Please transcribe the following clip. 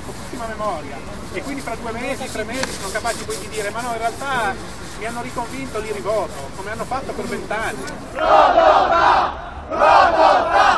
pochissima memoria e quindi fra 2 mesi, 3 mesi sono capaci poi di dire ma no, in realtà mi hanno riconvinto, li rivoto, come hanno fatto per 20 anni.